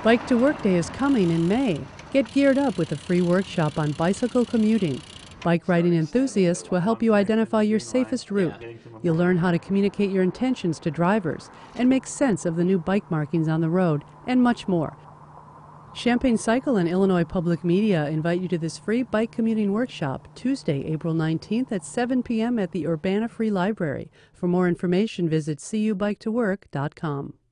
Bike to Work Day is coming in May. Get geared up with a free workshop on bicycle commuting. Bike riding enthusiasts will help you identify your safest route. You'll learn how to communicate your intentions to drivers and make sense of the new bike markings on the road, and much more. Champaign Cycle and Illinois Public Media invite you to this free bike commuting workshop Tuesday, April 19th at 7 p.m. at the Urbana Free Library. For more information, visit cubiketowork.com.